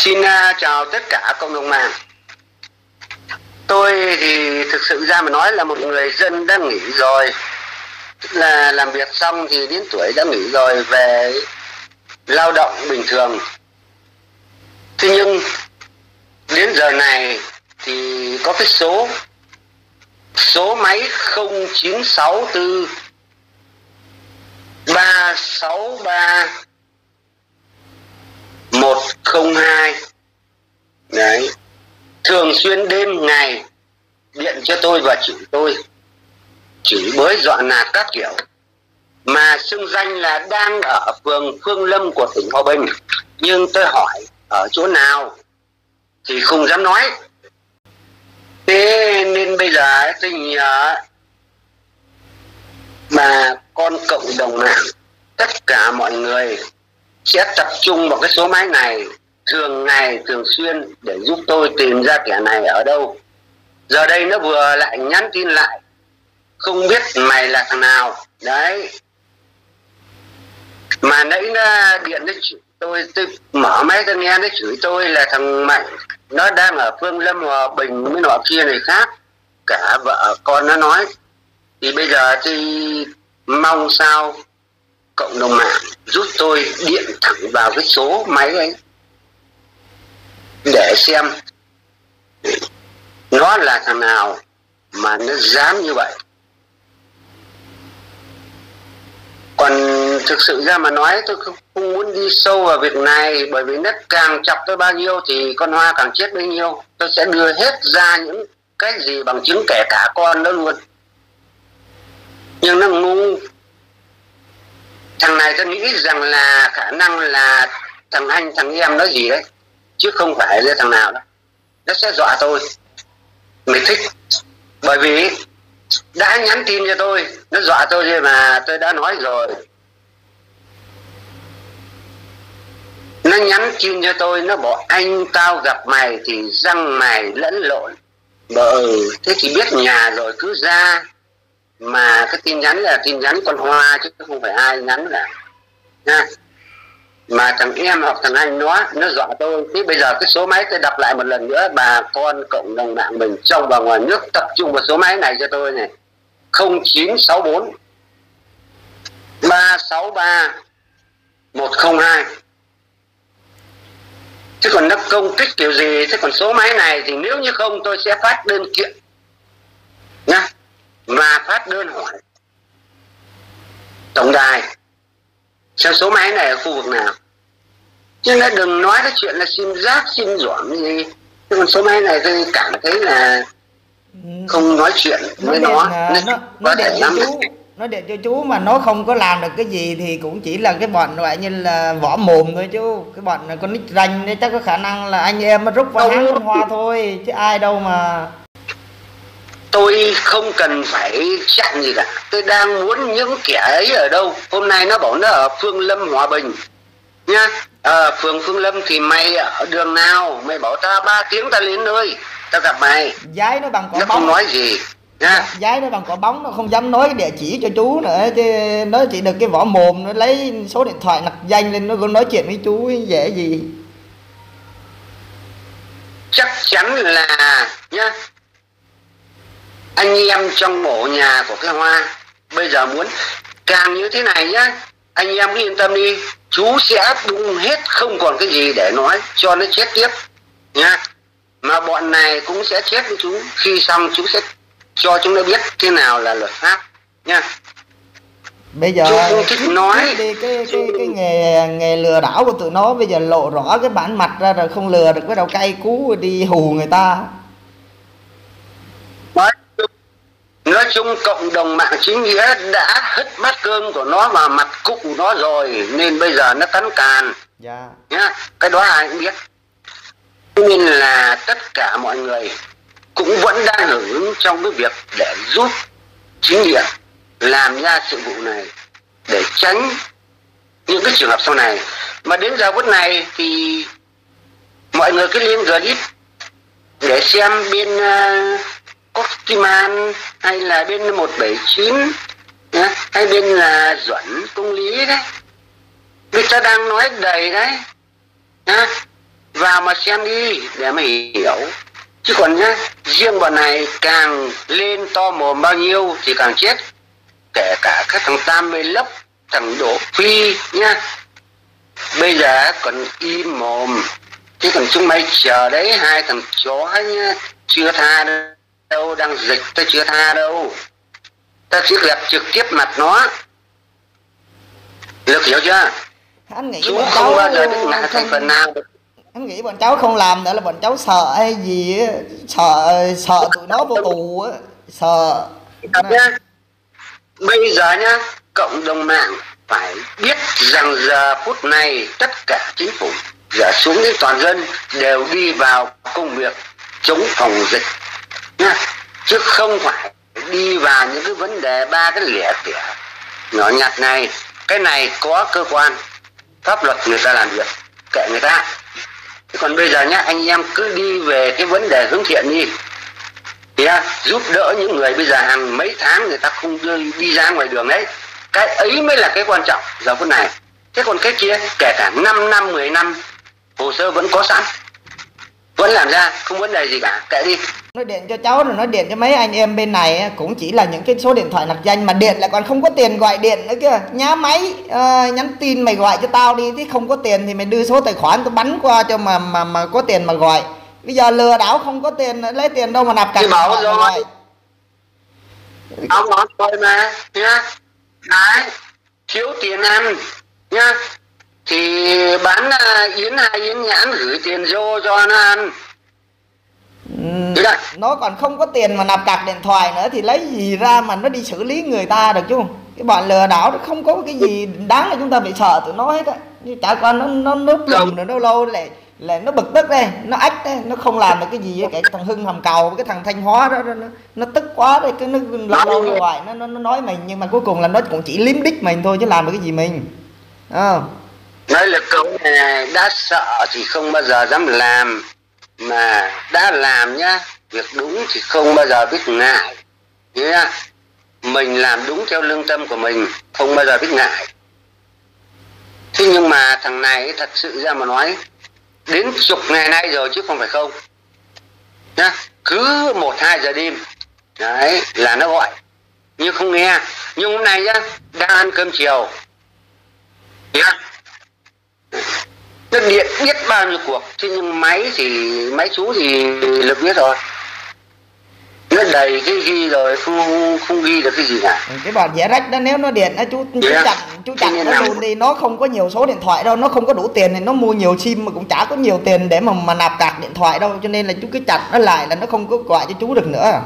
Xin chào tất cả cộng đồng mạng. Tôi thì thực sự ra mà nói là một người dân đã nghỉ rồi, tức là làm việc xong thì đến tuổi đã nghỉ rồi, về lao động bình thường. Thế nhưng đến giờ này thì có cái số máy 0964 363 102 đấy, thường xuyên đêm ngày điện cho tôi và chửi bới dọa nạt các kiểu, mà xưng danh là đang ở phường Phương Lâm của tỉnh Hòa Bình. Nhưng tôi hỏi ở chỗ nào thì không dám nói. Thế nên bây giờ tôi nhờ bà con cộng đồng mạng, tất cả mọi người sẽ tập trung vào cái số máy này thường xuyên để giúp tôi tìm ra kẻ này ở đâu. Giờ đây nó vừa lại nhắn tin lại, không biết mày là thằng nào đấy. Mà nãy nó điện nó chửi tôi mở máy tôi nghe nó chửi tôi là thằng Mạnh, nó đang ở Phương Lâm Hòa Bình với nọ kia này khác, cả vợ con nó nói. Thì bây giờ thì mong sao cộng đồng mạng giúp tôi điện thẳng vào cái số máy ấy để xem nó là thằng nào mà nó dám như vậy. Còn thực sự ra mà nói tôi không muốn đi sâu vào việc này, bởi vì nó càng chọc tôi bao nhiêu thì con Hoa càng chết bấy nhiêu. Tôi sẽ đưa hết ra những cái gì bằng chứng, kể cả con nó luôn. Nhưng nó ngu. Thằng này tôi nghĩ rằng là khả năng là thằng anh thằng em nó gì đấy, chứ không phải là thằng nào đâu. Nó sẽ dọa tôi. Mày thích. Bởi vì đã nhắn tin cho tôi, nó dọa tôi rồi mà tôi đã nói rồi. Nó nhắn tin cho tôi, nó bảo anh tao gặp mày thì răng mày lẫn lộn. Thế thì biết nhà rồi cứ ra. Mà cái tin nhắn là tin nhắn con Hoa chứ không phải ai nhắn cả nha. Mà thằng em hoặc thằng anh nó dọa tôi. Thế bây giờ cái số máy tôi đọc lại một lần nữa, bà con cộng đồng mạng mình trong và ngoài nước tập trung vào số máy này cho tôi này: 0964 363 102. Chứ còn nó công kích kiểu gì, thế còn số máy này thì nếu như không tôi sẽ phát đơn kiện nhá, mà phát đơn hỏi tổng đài xem số máy này ở khu vực nào. Chứ nó đừng nói cái chuyện là xin rác xin dỏm gì. Chứ còn số máy này tôi cảm thấy là không nói chuyện với nó có thể lắm. Nó điện cho chú mà nó không có làm được cái gì thì cũng chỉ là cái bọn loại như là võ mồm thôi chú. Cái bọn này con nít ranh đấy chắc có khả năng là anh em nó rút vào háng con Hoa thôi, chứ ai đâu mà. Tôi không cần phải chặn gì cả. Tôi đang muốn những kẻ ấy ở đâu. Hôm nay nó bảo nó ở Phương Lâm Hòa Bình nhá. Phường Phương Lâm thì mày ở đường nào? Mày bảo ta 3 tiếng ta đến nơi, ta gặp mày. Giấy nó bằng quả bóng. Nó không nói gì nha. Giấy nó bằng quả bóng, nó không dám nói địa chỉ cho chú nữa. Chứ nó chỉ được cái vỏ mồm, nó lấy số điện thoại nặc danh lên, nó còn nói chuyện với chú dễ gì. Chắc chắn là nhá, anh em trong ổ nhà của cái Hoa bây giờ muốn càng như thế này nhá. Anh em cứ yên tâm đi, chú sẽ bung hết, không còn cái gì để nói, cho nó chết tiếp nhá. Mà bọn này cũng sẽ chết với chú. Khi xong chú sẽ cho chúng nó biết thế nào là luật pháp nha. Bây giờ chú không thích nói đi cái nghề lừa đảo của tụi nó bây giờ lộ rõ cái bản mặt ra rồi, không lừa được với đầu cay cú đi hù người ta. Nói chung cộng đồng mạng chính nghĩa đã hất bát cơm của nó vào mặt cụ nó rồi, nên bây giờ nó cắn càn nhá. Cái đó ai cũng biết. Nên là tất cả mọi người cũng vẫn đang hưởng ứng trong cái việc để giúp chính nghĩa làm ra sự vụ này, để tránh những cái trường hợp sau này. Mà đến giờ phút này thì mọi người cứ lên Reddit để xem bên Costiman hay là bên 179 hay bên là Duẩn Công Lý đấy, người ta đang nói đầy đấy. vào mà xem đi để mà hiểu. Chứ còn nhá, riêng bọn này càng lên to mồm bao nhiêu thì càng chết. Kể cả các thằng Tam Mê Lốc, thằng Đỗ Phi nhá, bây giờ còn im mồm. Chứ còn chúng mày chờ đấy, hai thằng chó nhá, chưa tha đâu, đang dịch tôi chưa tha đâu, ta sẽ gặp trực tiếp mặt nó. Được hiểu chưa? Anh nghĩ chú không bao giờ được ngã thành phần nào. Anh nghĩ bọn cháu không làm nữa là bọn cháu sợ hay gì á, sợ tụi nó vô tù á, sợ. Nhá. Bây giờ nhá, cộng đồng mạng phải biết rằng giờ phút này tất cả chính phủ giờ xuống đến toàn dân đều đi vào công việc chống phòng dịch nhá, chứ không phải đi vào những cái vấn đề ba cái lẻ tẻ nhỏ nhặt này. Cái này có cơ quan pháp luật người ta làm việc, kệ người ta. Thế còn bây giờ nhá, anh em cứ đi về cái vấn đề hướng thiện đi, giúp đỡ những người bây giờ hàng mấy tháng người ta không đi ra ngoài đường đấy. Cái ấy mới là cái quan trọng giờ phút này. Thế còn cái kia kể cả 5 năm 10 năm hồ sơ vẫn có sẵn, vẫn làm ra, không vấn đề gì cả, kệ đi. Nói điện cho cháu rồi nói điện cho mấy anh em bên này cũng chỉ là những cái số điện thoại nặc danh, mà điện lại còn không có tiền gọi điện nữa kia. Nhá máy nhắn tin mày gọi cho tao đi, thế không có tiền thì mày đưa số tài khoản tao bắn qua cho mà có tiền mà gọi. Bây giờ lừa đảo không có tiền, lấy tiền đâu mà nạp card. Thì bảo rồi, ông nói thôi mà nhá. Đấy, thiếu tiền ăn nhá thì bán yến 2 yến nhãn gửi tiền vô cho nó ăn. Nó còn không có tiền mà nạp card điện thoại nữa thì lấy gì ra mà nó đi xử lý người ta được chứ. Cái bọn lừa đảo nó không có cái gì đáng là chúng ta phải sợ tụi nó hết á. Như chả con nó núp lùm rồi nó lâu lại nó bực tức đây, nó ách đây, nó không làm được cái gì với cái thằng Hưng Hầm Cầu với cái thằng Thanh Hóa đó, nó tức quá đây, cái nó lâu như vậy nó nói mình, nhưng mà cuối cùng là nó cũng chỉ liếm đích mình thôi chứ làm được cái gì mình. Nói là câu này, đã sợ thì không bao giờ dám làm, mà đã làm nhá, việc đúng thì không bao giờ biết ngại nhá. Mình làm đúng theo lương tâm của mình, không bao giờ biết ngại. Thế nhưng mà thằng này thật sự ra mà nói đến chục ngày nay rồi chứ không phải không nhá, cứ 1-2 giờ đêm đấy là nó gọi nhưng không nghe. Nhưng hôm nay nhá, đang ăn cơm chiều nhá, nó điện biết bao nhiêu cuộc, thế nhưng máy chú thì lực biết rồi, nó đầy cái ghi rồi, không ghi được cái gì cả. Cái bọn dễ rách đó, nếu nó điện nó chú chặn nó luôn đi. Nó không có nhiều số điện thoại đâu, nó không có đủ tiền thì nó mua nhiều sim mà cũng chả có nhiều tiền để mà nạp card điện thoại đâu, cho nên là chú cứ chặn nó lại là nó không có gọi cho chú được nữa.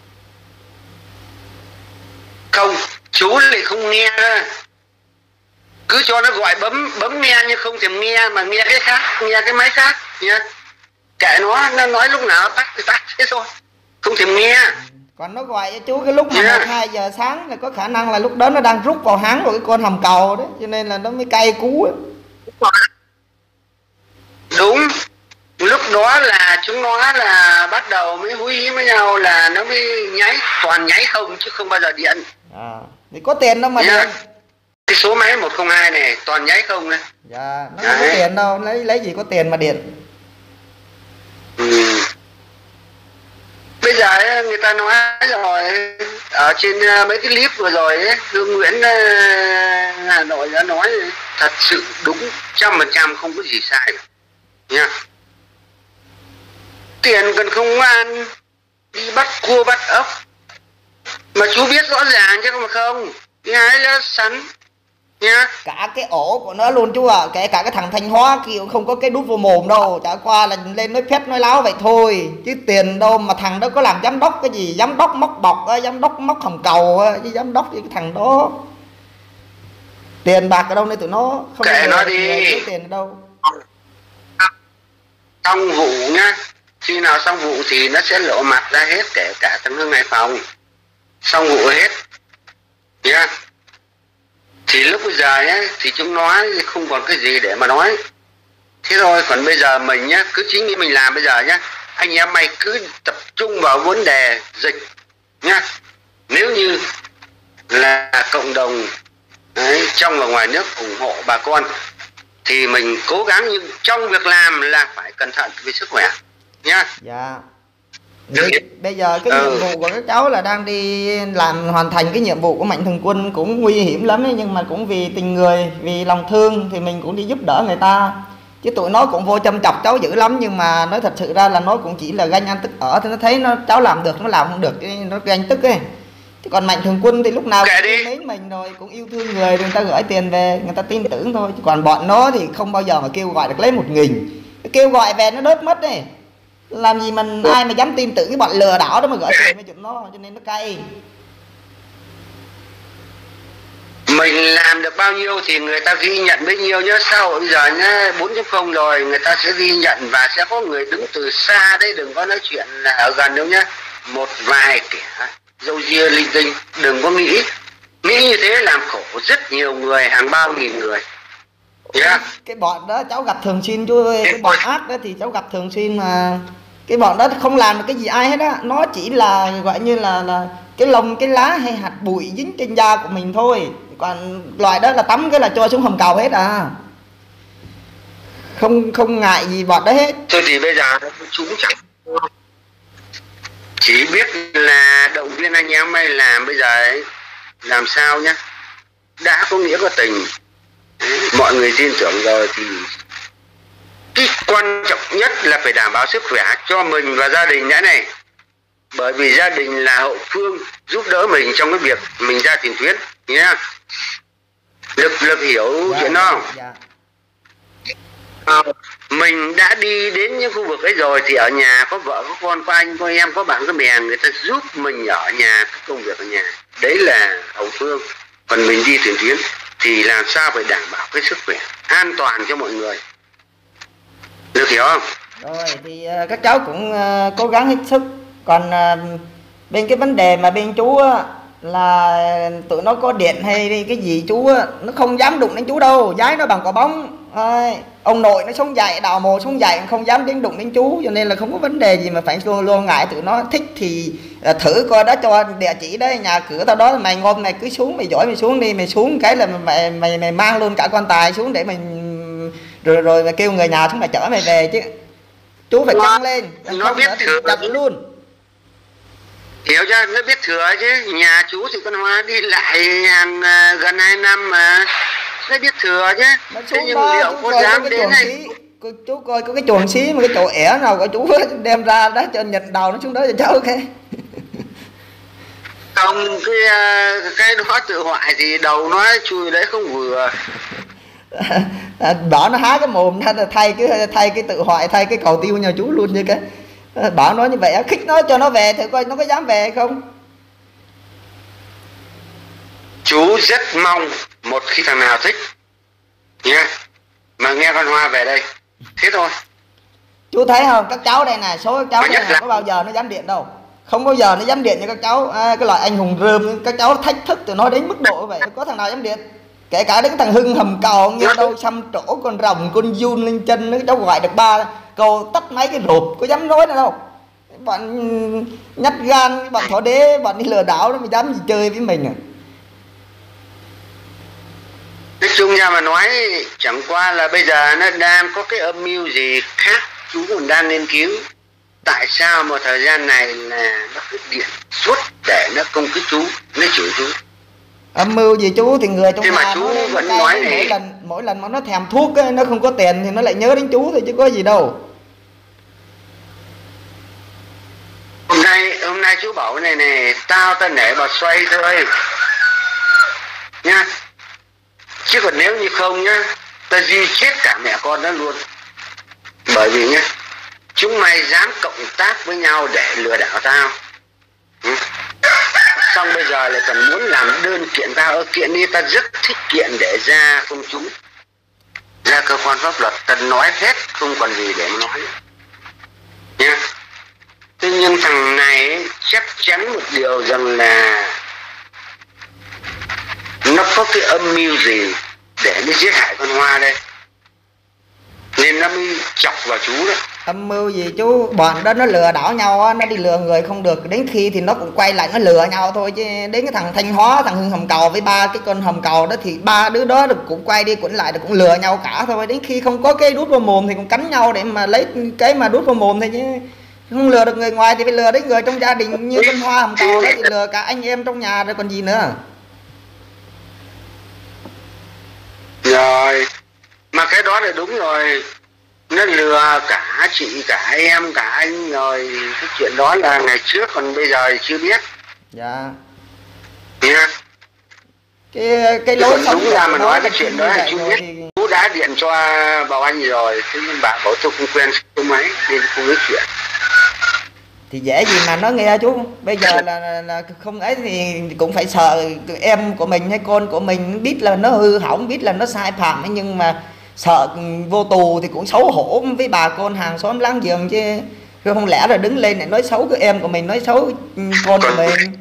Không, chú lại không nghe, cứ cho nó gọi bấm nghe nhưng không thèm nghe, mà nghe cái khác, nghe cái máy khác nha. Kệ nó nói lúc nào tắt thì tắt thế thôi, không thèm nghe. Còn nó gọi cho chú cái lúc mà 1-2 giờ sáng là có khả năng là lúc đó nó đang rút vào háng rồi cái con Hầm Cầu đấy, cho nên là nó mới cay cú ấy. Đúng, lúc đó là chúng nó là bắt đầu mới húi hí với nhau là nó mới nháy, toàn nháy không chứ không bao giờ điện. Thì có tiền đâu mà điện. Cái số máy 102 này toàn nháy không này. Dạ, nó không có tiền đâu, lấy gì có tiền mà điện. Bây giờ người ta nói rồi, ở trên mấy cái clip vừa rồi ấy, Hương Nguyễn Hà Nội đã nói thật sự đúng 100%, không có gì sai nha. Tiền còn không ăn, đi bắt cua bắt ốc mà chú biết rõ ràng chứ không. Thứ hai là sắn nha, cả cái ổ của nó luôn chú ạ. Kể cả cái thằng Thanh Hóa kia cũng không có cái đút vô mồm đâu, chả qua là lên nói phét nói láo vậy thôi, chứ tiền đâu mà thằng đó có làm giám đốc cái gì, giám đốc móc bọc, giám đốc móc Hầm Cầu chứ giám đốc với cái thằng đó. Tiền bạc ở đâu nên tụi nó không kệ nó đi, tiền ở đâu. Xong vụ nhá, khi nào xong vụ thì nó sẽ lộ mặt ra hết, kể cả thằng Hưng Hải Phòng xong vụ hết nhá. Thì lúc bây giờ nhá, thì chúng nói không còn cái gì để mà nói. Thế thôi, còn bây giờ mình nhá, cứ chính như mình làm bây giờ nhá, anh em mày cứ tập trung vào vấn đề dịch nhá. Nếu như là cộng đồng đấy, trong và ngoài nước ủng hộ bà con thì mình cố gắng, nhưng trong việc làm là phải cẩn thận về sức khỏe nhá. Dạ. Bây giờ cái nhiệm vụ của các cháu là đang đi làm, hoàn thành cái nhiệm vụ của mạnh thường quân cũng nguy hiểm lắm ấy, nhưng mà cũng vì tình người, vì lòng thương thì mình cũng đi giúp đỡ người ta. Chứ tụi nó cũng vô châm chọc cháu dữ lắm, nhưng mà nói thật sự ra là nó cũng chỉ là ganh ăn tức ở, thì nó thấy cháu làm được, nó làm không được nó ganh tức ấy. Chứ còn mạnh thường quân thì lúc nào cũng mến mình rồi, cũng yêu thương người ta gửi tiền về, người ta tin tưởng thôi. Chứ còn bọn nó thì không bao giờ mà kêu gọi được lấy 1.000, kêu gọi về nó đớt mất ấy. Làm gì mình ai mà dám tin tưởng cái bọn lừa đảo đó mà gửi tiền với chúng nó, cho nên nó cay. Mình làm được bao nhiêu thì người ta ghi nhận bấy nhiêu nhá. Xã hội bây giờ nhá 4.0 rồi, người ta sẽ ghi nhận và sẽ có người đứng từ xa đấy, đừng có nói chuyện là ở gần đâu nhá. Một vài kẻ râu ria linh tinh, đừng có nghĩ như thế làm khổ rất nhiều người, hàng bao nghìn người. Yeah. Cái bọn đó cháu gặp thường xuyên chú ơi, cái bọn ác đó thì cháu gặp thường xuyên mà. Cái bọn đó không làm được cái gì ai hết á, nó chỉ là gọi như là cái lông cái lá hay hạt bụi dính trên da của mình thôi. Còn loại đó là tắm cái là cho xuống hầm cầu hết à. Không ngại gì bọn đó hết. Thôi thì bây giờ chúng chẳng chỉ biết là động viên anh em hay làm bây giờ ấy, làm sao nhá, đã có nghĩa có tình, mọi người tin tưởng rồi thì cái quan trọng nhất là phải đảm bảo sức khỏe cho mình và gia đình đã này, bởi vì gia đình là hậu phương giúp đỡ mình trong cái việc mình ra tiền tuyến nhé. Lực hiểu chuyện đó không? Dạ. Mình đã đi đến những khu vực ấy rồi thì ở nhà có vợ có con có anh có em có bạn có bè, người ta giúp mình ở nhà các công việc ở nhà, đấy là hậu phương. Còn mình đi tiền tuyến thì làm sao phải đảm bảo cái sức khỏe an toàn cho mọi người, được hiểu không? Rồi thì các cháu cũng cố gắng hết sức. Còn bên cái vấn đề mà bên chú á, là tụi nó có điện hay cái gì chú á, nó không dám đụng đến chú đâu, giái nó bằng quả bóng. Ông nội nó sống dậy, đào mồ sống dậy, không dám đến đụng đến chú, cho nên là không có vấn đề gì mà phải lo ngại. Tụi nó thích thì thử coi, đó cho địa chỉ đấy, nhà cửa tao đó, mày ngon mày cứ xuống, mày giỏi mày xuống đi, mày xuống cái là mày mang luôn cả quan tài xuống để mình rồi mày kêu người nhà xuống mày chở mày về chứ. Chú phải căng lên, nó biết thừa chặt luôn. Hiểu chưa, nó biết thừa chứ. Nhà chú thì con Hoa đi lại hàng gần 2 năm mà nó biết thừa chứ. Thế nhưng đó, liệu có dám đến hay chú coi có cái chuồng xí mà cái chỗ ẻ nào của chú đem ra đó cho nhận đầu nó xuống đó cho cháu. Ok không, cái đó tự hoại thì đầu nó chui đấy không vừa. Bảo nó há cái mồm ra thay cái tự hoại, thay cái cầu tiêu nhà chú luôn như cái. Bảo nó như vậy, khích nó cho nó về thử coi nó có dám về không. Chú rất mong một khi thằng nào thích nha mà nghe con Hoa về đây, thế thôi. Chú thấy không, các cháu đây này, số các cháu đây này, có bao giờ nó dám điện đâu, không bao giờ nó dám điện như các cháu. Cái loại anh hùng rơm, các cháu thách thức từ nó đến mức độ vậy, có thằng nào dám điện. Kể cả đến cái thằng Hưng hầm cầu nghe đâu xăm trổ con rồng con giun lên chân, các cháu gọi được 3 câu tắt máy cái rụp, có dám nói nữa đâu. Bọn nhát gan, bọn thỏ đế, bọn đi lừa đảo nó mới dám gì chơi với mình à. Nói chung ra mà nói, chẳng qua là bây giờ nó đang có cái âm mưu gì khác, chú còn đang nghiên cứu. Tại sao một thời gian này là nó cứ điện suốt để nó công kích chú, nó chửi chú. Âm mưu gì chú, thì người trong nhà chú vẫn nói này, mỗi lần mà nó thèm thuốc ấy, nó không có tiền thì nó lại nhớ đến chú thôi chứ có gì đâu. Hôm nay chú bảo cái này tao nể bà xoay thôi nha, chứ còn nếu như không nhá, ta di chết cả mẹ con nó luôn. Bởi vì nhá, chúng mày dám cộng tác với nhau để lừa đảo tao, xong bây giờ lại còn muốn làm đơn kiện tao. Kiện đi, ta rất thích kiện để ra công chúng, ra cơ quan pháp luật, ta nói hết không còn gì để mà nói nha. Thế nhưng thằng này ấy, chắc chắn một điều rằng là nó có cái âm mưu gì để nó giết hại con Hoa đây, nên nó mới chọc vào chú đó. Âm mưu gì chú, bọn đó nó lừa đảo nhau á, nó đi lừa người không được, đến khi thì nó cũng quay lại nó lừa nhau thôi, chứ đến cái thằng Thanh Hóa, thằng Hưng Hầm Cầu với ba cái con hầm cầu đó thì ba đứa đó cũng quay đi quẩn lại cũng lừa nhau cả thôi, đến khi không có cái đút vào mồm thì cũng cắn nhau để mà lấy cái mà đút vào mồm thôi, chứ không lừa được người ngoài thì phải lừa đến người trong gia đình như con Hoa Hầm Cầu đó thì lừa cả anh em trong nhà rồi còn gì nữa. Rồi mà cái đó là đúng rồi, nó lừa cả chị cả em cả anh rồi, cái chuyện đó là ngày trước còn bây giờ thì chưa biết. Dạ. Nha. Cái lối sống đúng ra mà nói cái chuyện đó là chú biết thì... chú đã điện cho bảo anh rồi, thế nhưng bà bảo tôi không quen số máy nên không nói chuyện. Thì dễ gì mà nó nghe chú, bây giờ là không ấy thì cũng phải sợ em của mình hay con của mình biết là nó hư hỏng, biết là nó sai phạm, nhưng mà sợ vô tù thì cũng xấu hổ với bà con hàng xóm láng giềng chứ, không lẽ là đứng lên để nói xấu cái em của mình, nói xấu con của mình.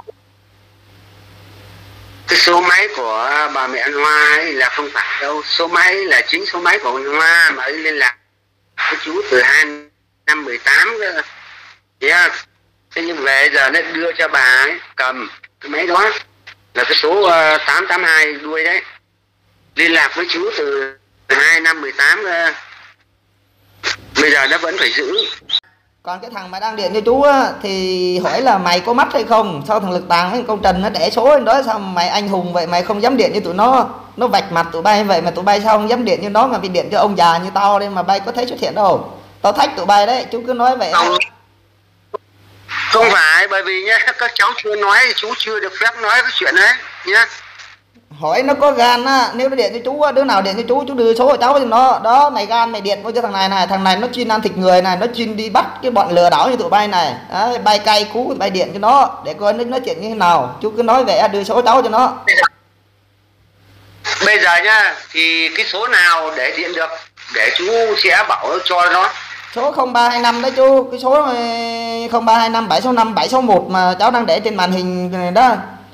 Cái số máy của bà mẹ anh Hoa ấy là không phải đâu, số máy là chính số máy của anh Hoa mà ấy liên lạc với chú từ 2018 cơ. Yeah. Thế nhưng về giờ nó đưa cho bà ấy cầm cái máy đó là cái số 882 đuôi đấy, liên lạc với chú từ 2018 cơ. Bây giờ nó vẫn phải giữ. Còn cái thằng mà đang điện cho chú á thì hỏi là mày có mắt hay không, sao thằng Lực Tàng với con Trần nó để số lên đó, sao mày anh hùng vậy mày không dám điện như tụi nó vạch mặt tụi bay vậy mà tụi bay sao không dám điện như nó mà bị điện cho ông già như tao đây mà bay có thấy xuất hiện đâu, tao thách tụi bay đấy, chú cứ nói vậy. Không phải, bởi vì nhá các cháu chưa nói thì chú chưa được phép nói cái chuyện đấy nhá. Hỏi nó có gan á, nếu nó điện cho chú á, đứa nào điện cho chú đưa số của cháu cho nó đó, mày gan mày điện cho thằng này thằng này nó chuyên ăn thịt người này, nó chuyên đi bắt cái bọn lừa đảo như tụi bay này đấy, bay cay cú bay điện cho nó để coi nó nói chuyện như thế nào, chú cứ nói vậy đưa số cháu cho nó. Bây giờ nhá thì cái số nào để điện được để chú sẽ bảo cho nó. Số 0325 đấy chú, cái số 0325 765 761 mà cháu đang để trên màn hình này đó.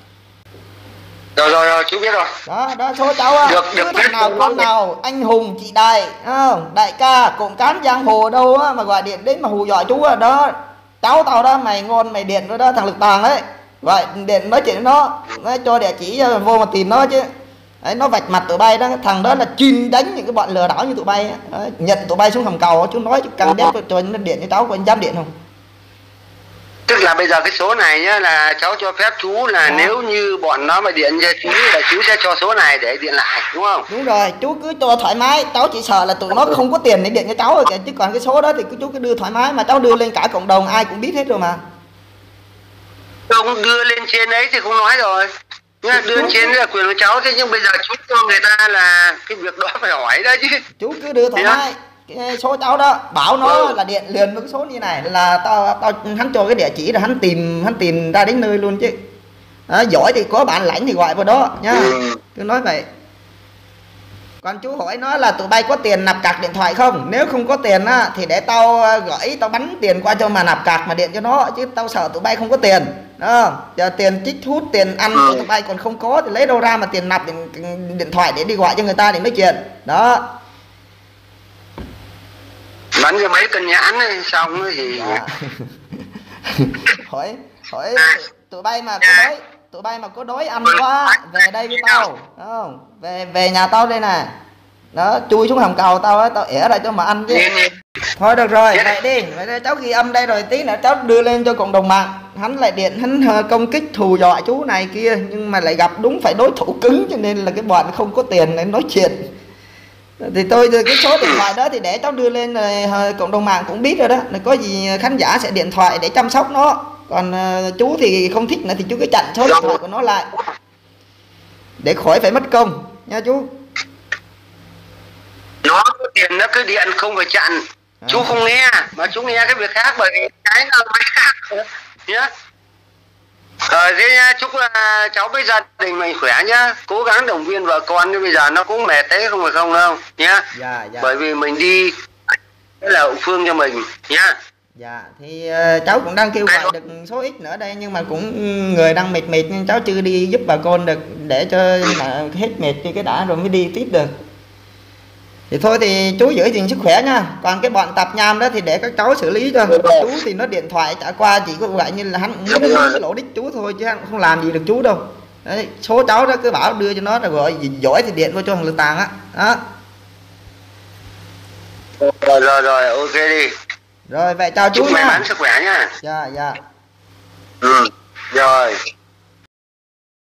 Rồi chú biết rồi. Đó số cháu á, cứ thằng nào con nào anh hùng chị đại không, đại ca cộng cán giang hồ đâu á mà gọi điện đến mà hù dọa chú á, đó cháu tao đó, mày ngon mày điện với đó thằng Lực Tàng đấy, gọi điện nói chuyện với nó cho địa chỉ vô mà tìm nó chứ. Đấy, nó vạch mặt tụi bay đó, thằng đó là chuyên đánh những cái bọn lừa đảo như tụi bay đấy, nhận tụi bay xuống hầm cầu, chú nói chú căng đét cho nó điện cho cháu, có anh dám điện không? Tức là bây giờ cái số này nhá là cháu cho phép chú là nếu như bọn nó mà điện cho chú là chú sẽ cho số này để điện lại đúng không? Đúng rồi, chú cứ cho thoải mái, cháu chỉ sợ là tụi nó không có tiền để điện cho cháu rồi kìa, chứ còn cái số đó thì chú cứ đưa thoải mái mà cháu đưa lên cả cộng đồng ai cũng biết hết rồi mà. Không đưa lên trên đấy thì không nói rồi. Nhá, đưa lên trên là quyền của cháu, thế nhưng bây giờ chú cho người ta là cái việc đó phải hỏi đó chứ. Chú cứ đưa thoải mái. Cái số cháu đó bảo nó là điện liền với cái số như này là tao hắn cho cái địa chỉ rồi hắn tìm ra đến nơi luôn chứ. Đó, giỏi thì có bản lãnh thì gọi vào đó nhá. Cứ nói vậy. Còn chú hỏi nó là tụi bay có tiền nạp cạc điện thoại không? Nếu không có tiền á thì để tao gửi, tao bắn tiền qua cho mà nạp cạc mà điện cho nó, chứ tao sợ tụi bay không có tiền. Đó, giờ tiền chích hút, tiền ăn của tụi bay còn không có thì lấy đâu ra mà tiền nạp điện thoại để đi gọi cho người ta để nói chuyện. Đó. Bắn cho mấy cân nhãn ấy, xong cái gì hỏi tụi bay mà có đói ăn quá về đây với tao không, về nhà tao đây nè đó, chui xuống hầm cầu tao á, tao ỉa ra cho mà ăn chứ. Thôi được rồi vậy đi, vậy cháu ghi âm đây rồi tí nữa cháu đưa lên cho cộng đồng mạng, hắn lại điện hắn công kích thù dọa chú này kia, nhưng mà lại gặp đúng phải đối thủ cứng cho nên là cái bọn không có tiền để nói chuyện. Thì tôi cái số điện thoại đó thì để cháu đưa lên rồi cộng đồng mạng cũng biết rồi đó, có gì khán giả sẽ điện thoại để chăm sóc nó, còn chú thì không thích nữa thì chú cứ chặn số điện thoại của nó lại để khỏi phải mất công nha chú. Nó có tiền nó cứ điện không phải chặn. Chú không nghe mà chú nghe cái việc khác, bởi vì cái nó khác nhá. Thế chúc cháu với gia đình mình khỏe nhá, cố gắng động viên vợ con, nhưng bây giờ nó cũng mệt thế không phải không đâu nhá. Dạ. Bởi vì mình đi cái là hậu phương cho mình nhá. Dạ thì cháu cũng đang kêu gọi được số ít nữa đây, nhưng mà cũng người đang mệt nên cháu chưa đi giúp bà con được, để cho mà hết mệt như cái đã rồi mới đi tiếp được. Thì thôi thì chú giữ gìn sức khỏe nha, còn cái bọn tạp nham đó thì để các cháu xử lý cho. Chú thì nó điện thoại trả qua chỉ có vậy như là hắn muốn lỗ đích chú thôi chứ hắn không làm gì được chú đâu. Đấy, số cháu đó cứ bảo đưa cho nó rồi gọi giỏi thì điện vô cho thằng Lực Tàng á. Đó. Rồi ok đi. Rồi vậy chào chú chúc may nha. mắn sức khỏe nha. Dạ dạ. Ừ rồi.